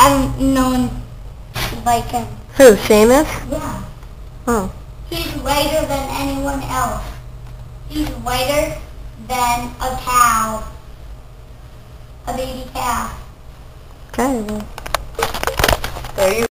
I'm known like him. Who, Seamus? Yeah. Oh. He's whiter than anyone else. He's whiter than a cow. A baby cow. Okay, well. There you